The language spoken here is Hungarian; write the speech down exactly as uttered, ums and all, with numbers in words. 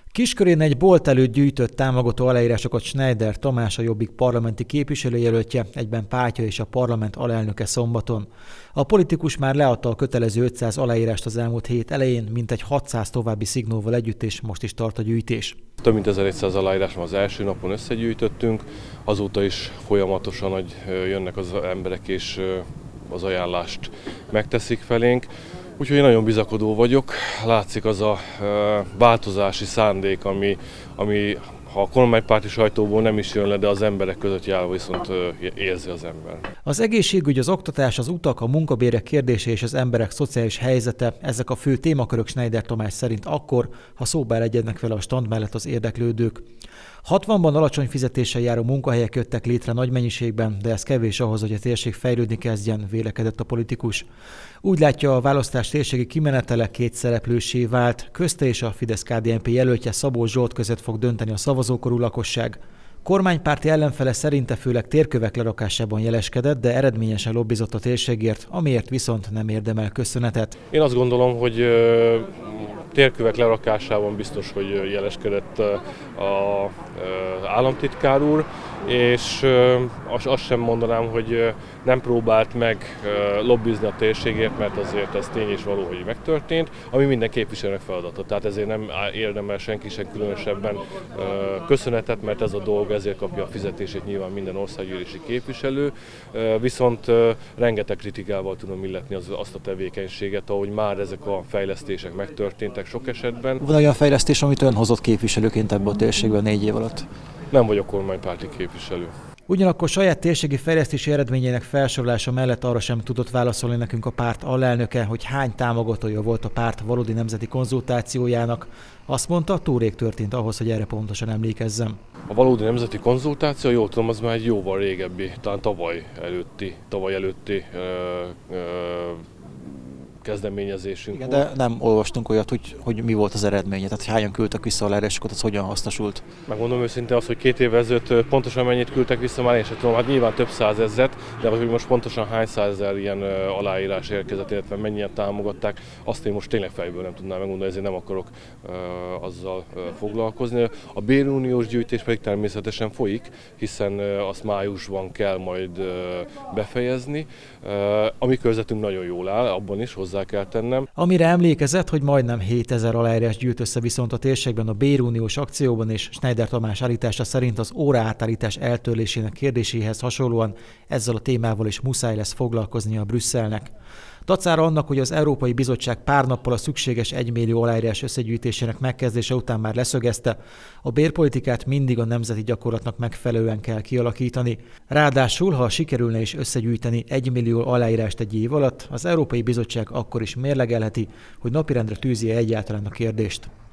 Kiskörén egy bolt előtt gyűjtött támogató aláírásokat Schneider Tamás, a Jobbik parlamenti képviselőjelöltje, egyben pártja és a parlament alelnöke szombaton. A politikus már leadta a kötelező ötszáz aláírást az elmúlt hét elején, mintegy hatszáz további szignóval együtt, és most is tart a gyűjtés. Több mint ezernégyszáz aláírás az első napon összegyűjtöttünk, azóta is folyamatosan, hogy jönnek az emberek és az ajánlást megteszik felénk. Úgyhogy én nagyon bizakodó vagyok, látszik az a változási szándék, ami, ami ha a kormánypárti sajtóból nem is jön le, de az emberek között járva viszont érzi az ember. Az egészségügy, az oktatás, az utak, a munkabérek kérdése és az emberek szociális helyzete, ezek a fő témakörök Schneider Tamás szerint akkor, ha szóba elegyednek vele a stand mellett az érdeklődők. hatvanban alacsony fizetéssel járó munkahelyek jöttek létre nagy mennyiségben, de ez kevés ahhoz, hogy a térség fejlődni kezdjen, vélekedett a politikus. Úgy látja, a választás térségi kimenetele két szereplőssé vált, közte és a Fidesz-ká dé en pé jelöltje Szabó Zsolt között fog dönteni a szavazókorú lakosság. Kormánypárti ellenfele szerinte főleg térkövek lerakásában jeleskedett, de eredményesen lobbizott a térségért, amiért viszont nem érdemel köszönetet. Én azt gondolom, hogy térkövek lerakásában biztos, hogy jeleskedett az államtitkár úr, és azt sem mondanám, hogy nem próbált meg lobbizni a térségért, mert azért ez tény és való, hogy megtörtént, ami minden képviselőnek feladata. Tehát ezért nem érdemel senki sem különösebben köszönetet, mert ez a dolga, ezért kapja a fizetését nyilván minden országgyűlési képviselő, viszont rengeteg kritikával tudom illetni az, azt a tevékenységet, ahogy már ezek a fejlesztések megtörténtek sok esetben. Van olyan fejlesztés, amit ön hozott képviselőként ebben a térségben négy év alatt? Nem vagyok kormánypárti képviselő. Ugyanakkor saját térségi fejlesztési eredményének felsorolása mellett arra sem tudott válaszolni nekünk a párt alelnöke, hogy hány támogatója volt a párt valódi nemzeti konzultációjának. Azt mondta, túl rég történt ahhoz, hogy erre pontosan emlékezzem. A valódi nemzeti konzultáció, jól tudom, az már egy jóval régebbi, talán tavaly előtti, tavaly előtti ö, ö, kezdeményezésünk. Igen, de nem olvastunk olyat, hogy, hogy mi volt az eredménye, tehát hogy hányan küldtek vissza aláírásokat, az hogyan hasznosult. Megmondom őszintén azt, hogy két évvel ezelőtt pontosan mennyit küldtek vissza, már én sem tudom, hát nyilván több százezret, de hogy most pontosan hány százezer ilyen aláírás érkezett, illetve mennyien támogatták, azt én most tényleg fejből nem tudnám megmondani, ezért nem akarok uh, azzal uh, foglalkozni. A béruniós gyűjtés pedig természetesen folyik, hiszen uh, azt májusban kell majd uh, befejezni. Uh, a mi körzetünk nagyon jól áll, abban is hozzá kell tennem. Amire emlékezett, hogy majdnem hétezer aláírás gyűjt össze viszont a térségben a béruniós akcióban, és Schneider Tamás állítása szerint az óraátállítás eltörlésének kérdéséhez hasonlóan ezzel a témával is muszáj lesz foglalkoznia a Brüsszelnek. Dacára annak, hogy az Európai Bizottság pár nappal a szükséges egymillió aláírás összegyűjtésének megkezdése után már leszögezte, a bérpolitikát mindig a nemzeti gyakorlatnak megfelelően kell kialakítani. Ráadásul, ha sikerülne is összegyűjteni egymillió aláírást egy év alatt, az Európai Bizottság akkor is mérlegelheti, hogy napirendre tűzi egyáltalán a kérdést.